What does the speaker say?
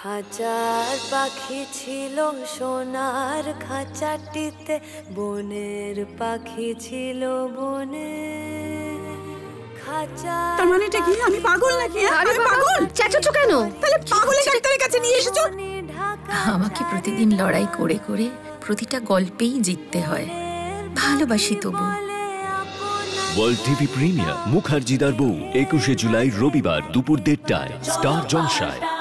খাঁচার পাখি ছিল সোনার খাঁচাটিতে, বনের পাখি ছিল বনে। তার মানেটা কি? আমি পাগল নাকি? আমি পাগল? চেঁচাচ্ছ কেন? তাহলে পাগলের ডাক্তারের কাছে নিয়ে এসেছো? আমাকে প্রতিদিন লড়াই করে করে প্রতিটা গল্পেই জিততে হয়। ভালোবাসি তবু। ওয়ার্ল্ড টিভি প্রিমিয়ার মুখার্জিদার বউ 21শে জুলাই রবিবার দুপুর 1:30টায় স্টার জলসায়।